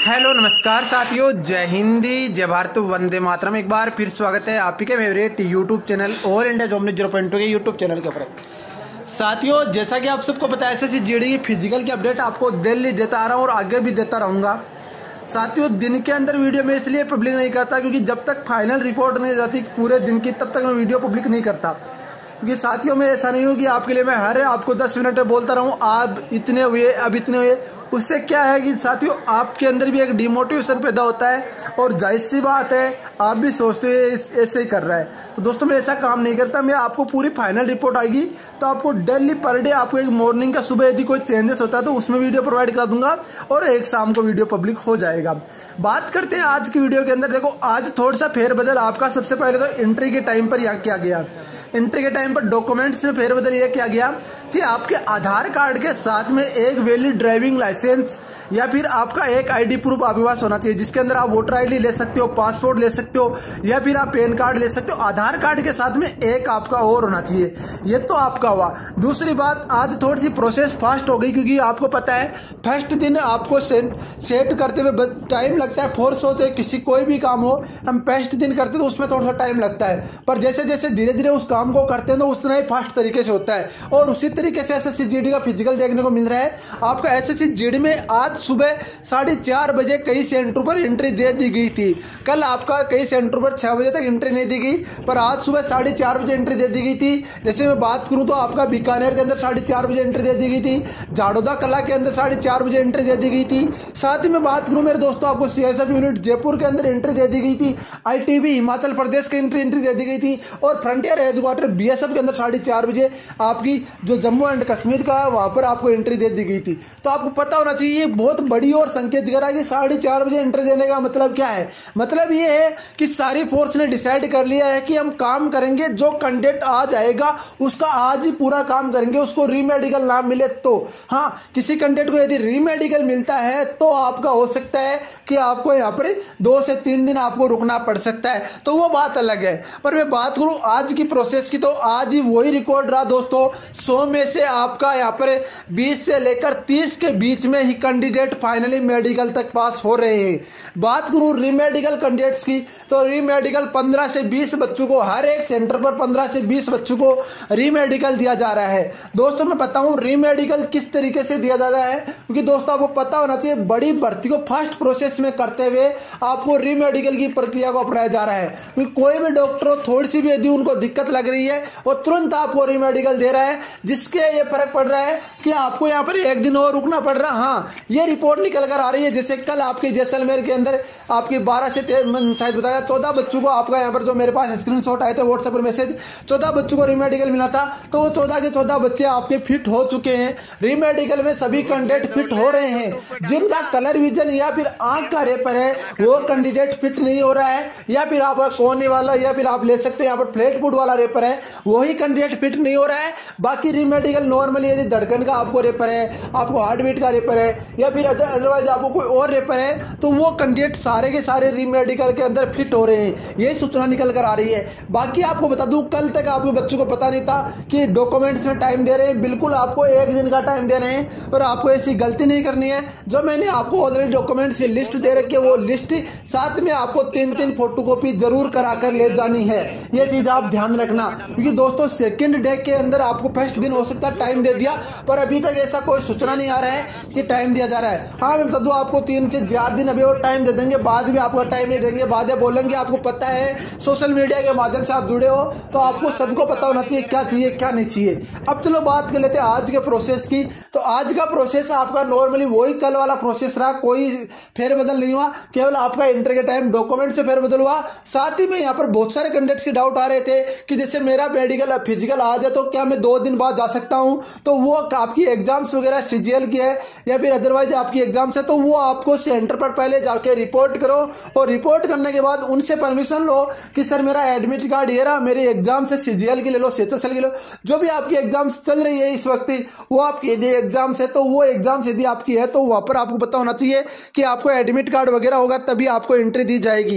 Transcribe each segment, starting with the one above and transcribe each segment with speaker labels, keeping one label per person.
Speaker 1: Hello नमस्कार साथियों, जय हिंदी जय भारत वंदे मातरम। एक बार फिर स्वागत है आप ही के फेवरेट यूट्यूब चैनल और इंडिया जॉब न्यूज़ 0.2 के यूट्यूब चैनल के ऊपर। साथियों, जैसा कि आप सबको पता है, एसएससी जीडी की फिजिकल की अपडेट आपको डेली देता आ रहा हूँ और आगे भी देता रहूँगा। साथियों, दिन के अंदर वीडियो मैं इसलिए पब्लिक नहीं करता क्योंकि जब तक फाइनल रिपोर्ट नहीं जाती पूरे दिन की, तब तक मैं वीडियो पब्लिक नहीं करता। क्योंकि साथियों, मैं ऐसा नहीं हूँ कि आपके लिए मैं हर आपको 10 मिनट में बोलता रहूँ आप इतने हुए अब इतने हुए। उससे क्या है कि साथियों, आपके अंदर भी एक डिमोटिवेशन पैदा होता है और जाहिर सी बात है आप भी सोचते हैं ऐसे ही कर रहा है। तो दोस्तों, मैं ऐसा काम नहीं करता। मैं आपको पूरी फाइनल रिपोर्ट आएगी तो आपको डेली पर डे आपको एक मॉर्निंग का सुबह यदि कोई चेंजेस होता है तो उसमें वीडियो प्रोवाइड करा दूंगा और एक शाम को वीडियो पब्लिक हो जाएगा। बात करते हैं आज की वीडियो के अंदर। देखो, आज थोड़ा सा फेरबदल आपका सबसे पहले तो एंट्री के टाइम पर यहाँ किया गया। एंट्री के टाइम पर डॉक्यूमेंट्स में फेरबदल यह किया गया कि आपके आधार कार्ड के साथ में एक वैलिड ड्राइविंग लाइसेंस या फिर आपका एक आईडी प्रूफ आपके पास होना चाहिए, जिसके अंदर आप वोटर आईडी ले सकते हो, पासपोर्ट ले सकते हो या फिर आप पैन कार्ड ले सकते हो। आधार कार्ड के साथ में एक आपका और होना चाहिए। ये तो आपका हुआ। दूसरी बात, आज थोड़ी सी प्रोसेस फास्ट हो गई क्योंकि आपको पता है फर्स्ट दिन आपको सेट करते हुए टाइम लगता है। फोर्स होते किसी कोई भी काम हो, हम फर्स्ट दिन करते तो उसमें थोड़ा सा टाइम लगता है, पर जैसे जैसे धीरे धीरे उस काम को करते हैं तो उतना ही फास्ट तरीके से होता है। और उसी तरीके से एसएससी जीडी का फिजिकल देखने को मिल रहा है। आपका एसएससी जीडी में आज सुबह 4:30 बजे कई सेंटर पर एंट्री दे दी गई थी। कल आपका कई सेंटर पर 6 बजे तक एंट्री नहीं दी गई, पर आज सुबह 4:30 बजे एंट्री दे दी गई थी। जैसे मैं बात करूं तो आपका बीकानेर के अंदर 4:30 बजे एंट्री दे दी गई थी, झाड़ोदा कला के अंदर 4:30 बजे एंट्री दे दी गई थी। साथ ही मैं बात करूं मेरे दोस्तों, आपको सीएसएफ यूनिट जयपुर के अंदर एंट्री दे दी गई थी। आईटीबी हिमाचल प्रदेश के एंट्री दे दी गई थी और फ्रंटियर हेडक्वार्टर बीएसएफ के अंदर 4:30 बजे आपकी जो जम्मू एंड कश्मीर का वहां पर आपको एंट्री दे दी गई थी। तो आपको पता होना चाहिए, ये बहुत बड़ी और संकेत दिख रहा है कि 4:30 बजे एंट्री देने का मतलब क्या है। मतलब ये है कि सारी फोर्स ने डिसाइड कर लिया है कि हम काम करेंगे, जो कैंडिडेट आ जाएगा उसका आज ही पूरा काम करेंगे, उसको रीमेडिकल ना मिले तो। हाँ, किसी कैंडिडेट को यदि रीमेडिकल मिलता है तो आपका हो सकता है कि आपको यहाँ पर 2 से 3 दिन आपको रुकना पड़ सकता है, तो वो बात अलग है। पर मैं बात करूं आज की प्रोसेस की, तो आज ही वही रिकॉर्ड रहा दोस्तों। 100 में से आपका यहाँ पर 20 से लेकर 30 के बीच में ही कैंडिडेट फाइनली मेडिकल तक पास हो रहे हैं। बात करूं रीमेडिकल कैंडिडेट्स की, तो रीमेडिकल 15 से 20 बच्चों को, हर एक सेंटर पर 15 से 20 बच्चों को रीमेडिकल दिया जा रहा है। दोस्तों, मैं बताऊं रीमेडिकल किस तरीके से दिया जा रहा है, क्योंकि दोस्तों आपको पता होना चाहिए बड़ी भर्ती को फास्ट प्रोसेस में करते हुए आपको रीमेडिकल की प्रक्रिया को अपनाया जा रहा है। क्योंकि कोई भी डॉक्टर थोड़ी सी भी यदि उनको दिक्कत लग रही है वो तुरंत आपको रीमेडिकल दे रहा है, जिसके ये फर्क पड़ रहा है कि आपको यहाँ पर 1 दिन और रुकना पड़ रहा है। हाँ, ये रिपोर्ट निकल कर आ रही है। जैसे कल आपके जैसलमेर के अंदर आपकी 12 से शायद बताया 14 बच्चों को, आपका यहाँ पर जो मेरे पास स्क्रीनशॉट आए थे व्हाट्सएप पर मैसेज, 14 बच्चों को रीमेडिकल मिला था। तो वो 14 के 14 बच्चे आपके फिट हो चुके हैं। रीमेडिकल में सभी कैंडिडेट फिट हो रहे हैं। जिनका कलर विजन या फिर आंख का रेपर है वो कैंडिडेट फिट नहीं हो रहा है, या फिर आपका कोने वाला या फिर आप ले सकते हो यहाँ पर फ्लैट फुट वाला रेपर है, वही कैंडिडेट फिट नहीं हो रहा है। बाकी रीमेडिकल नॉर्मली यदि धड़कन का आपको रेपर है, आपको हार्ट बीट का रेपर है या फिर अदरवाइज आपको कोई और रेपर है, तो वो कैंडिडेट सारे के सारे रीमेडिकल के अंदर फिट हो रहे हैं। यही सूचना निकल कर आ रही है। बाकी आपको बता दूं, कल तक आपके बच्चों को पता नहीं था कि डॉक्यूमेंट्स में टाइम दे रहे हैं। बिल्कुल आपको 1 दिन का टाइम दे रहे हैं और आपको ऐसी गलती नहीं करनी है। जो मैंने आपको ऑलरेडी डॉक्यूमेंट्स की लिस्ट दे रखी है, वो लिस्ट साथ में आपको 3-3 फोटोकॉपी जरूर करा कर ले जानी है। ये चीज आप ध्यान रखना, क्योंकि दोस्तों सेकंड डे के अंदर आपको फर्स्ट दिन हो सकता है टाइम दे दिया, पर अभी तक ऐसा कोई सूचना नहीं आ रहा है कि टाइम दिया जा रहा है। हाँ, मैं बता दूं आपको 3 से 4 दिन अभी और टाइम दे देंगे, बाद में आपको टाइम नहीं देंगे, बाद में बोलेंगे। आपको पता है सोशल मीडिया के माध्यम से आप जुड़े हो तो आपको सबको पता होना चाहिए क्या चाहिए क्या नहीं चाहिए। अब चलो बात कर लेते हैं आज के प्रोसेस की। तो आज का प्रोसेस आपका नॉर्मली वही कल वाला प्रोसेस रहा, कोई फेरबदल नहीं हुआ, केवल आपका एंट्री के टाइम डॉक्यूमेंट से फेरबदल हुआ। साथ ही में यहाँ पर बहुत सारे कैंडिडेट्स के डाउट आ रहे थे कि जैसे मेरा मेडिकल फिजिकल आ जाए तो क्या मैं 2 दिन बाद जा सकता हूँ, तो वो आपकी एग्जाम्स वगैरह सीजीएल की है या फिर अदरवाइज आपकी एग्जाम्स है, तो वो आपको सेंटर पर पहले जाके रिपोर्ट करो और रिपोर्ट करने के बाद उनसे परमिशन लो कि सर मेरा एडमिट कार्ड ये रहा, मेरी एग्जाम से सीजीएल की ले लो, सीएचएसएल की ले लो, जो भी आपकी एग्जाम्स चल रही है इस वक्त वो आपकी यदि एग्जाम्स है तो वो एग्जाम्स यदि आपकी है तो वहां पर आपको पता होना चाहिए कि आपको एडमिट कार्ड वगैरह होगा, तभी आपको एंट्री दी जाएगी।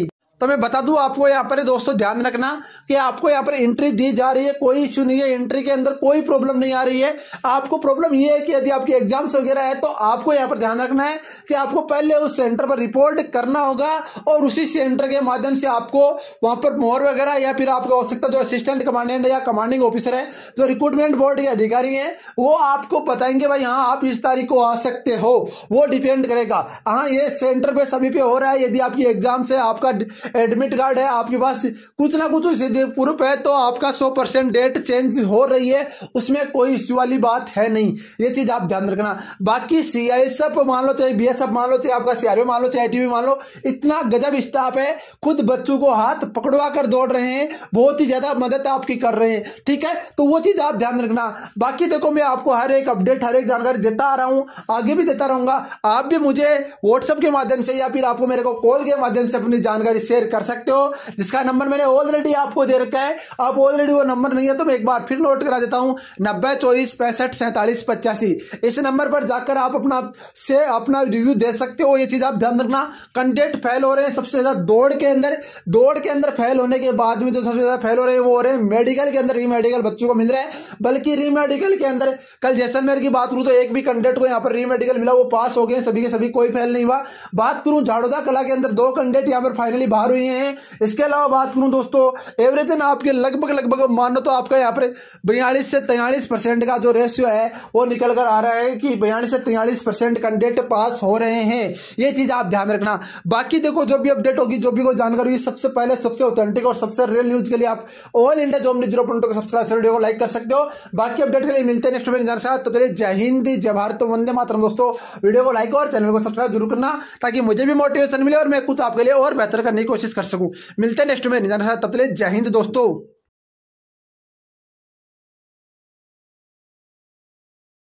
Speaker 1: तो मैं बता दूं आपको यहाँ पर दोस्तों ध्यान रखना कि आपको यहाँ पर एंट्री दी जा रही है, कोई इश्यू नहीं है, एंट्री के अंदर कोई प्रॉब्लम नहीं आ रही है। आपको प्रॉब्लम ये है कि यदि आपके एग्जाम्स वगैरह है तो आपको यहाँ पर ध्यान रखना है कि आपको पहले उस सेंटर पर रिपोर्ट करना होगा और उसी सेंटर के माध्यम से आपको वहां पर मोहर वगैरह या फिर आपको हो सकता है जो असिस्टेंट कमांडेंट या कमांडिंग ऑफिसर है, जो रिक्रूटमेंट बोर्ड के अधिकारी हैं, वो आपको बताएंगे भाई हाँ आप इस तारीख को आ सकते हो। वो डिपेंड करेगा, हाँ ये सेंटर पे सभी पे हो रहा है। यदि आपकी एग्जाम से आपका एडमिट कार्ड है, आपके पास कुछ ना कुछ प्रूफ है, तो आपका 100% डेट चेंज हो रही है, उसमें कोई इश्यू वाली बात है नहीं। ये चीज आप ध्यान रखना। बाकी सीआईएसएफ मान लो, चाहे बीएसएफ मान लो, चाहे आपका सीआरओ मान लो, चाहे आईटीबी मान लो, इतना गजब स्टाफ है, खुद बच्चों को हाथ पकड़वा कर दौड़ रहे हैं, बहुत ही ज्यादा मदद आपकी कर रहे हैं। ठीक है, तो वो चीज आप ध्यान रखना। बाकी देखो मैं आपको हर एक अपडेट, हर एक जानकारी देता आ रहा हूं, आगे भी देता रहूंगा। आप भी मुझे व्हाट्सएप के माध्यम से या फिर आपको मेरे को कॉल के माध्यम से अपनी जानकारी शेयर कर सकते हो, जिसका नंबर मैंने ऑलरेडी आपको दे रखा है। आप ऑलरेडी वो नंबर नहीं है तो मैं एक बार फिर नोट करा देता हूं, 90 24 65 47 85। इस नंबर पर जाकर आप अपना रिव्यू दे सकते हो। ये चीज आप ध्यान रखना। कंटेंट फेल हो रहे हैं सबसे ज्यादा दौड़ के अंदर फेल होने के बाद में जो सबसे ज्यादा फेल हो रहे हैं वो हो रहे हैं मेडिकल के अंदर। रीमेडिकल बच्चों को मिल रहा है, बल्कि रीमेडिकल के अंदर कल जैसलमेर की बात करूं तो एक भी कैंडिडेट को यहाँ पर रीमेडिकल मिला, वो पास हो गए सभी के सभी, कोई फेल नहीं हुआ। बात करूं झाड़ोदा कला के अंदर 2 कैंडिडेट यहाँ पर फाइनली बाहर हुए हैं। इसके अलावा बात करूं दोस्तों एवरेज आपके लगभग मानो तो आपका यहाँ पर 42 से 43% का जो रेशियो है वो निकल कर आ रहा है कि 42 से 43% कैंडिडेट पास हो रहे हैं। ये चीज आप ध्यान रखना। बाकी देखो जो भी अपडेट होगी, जो भी कोई जानकारी होगी, सबसे पहले सबसे ऑथेंटिक और सबसे रियल न्यूज के लिए आप ऑल इंडिया जॉब न्यूज़ 0.2 को सब्सक्राइब कर वीडियो को लाइक कर सकते हो। बाकी अपडेट के लिए मिलते हैं नेक्स्ट वीडियो में साथ। तो चलिए जय हिंद, जय भारत, तो वंदे मातरम दोस्तों। वीडियो को लाइक और चैनल को सब्सक्राइब जरूर करना ताकि मुझे भी मोटिवेशन मिले और मैं कुछ आपके लिए और बेहतर करने की कोशिश कर सकूं। मिलते हैं नेक्स्ट में, तब तक जय हिंद दोस्तों।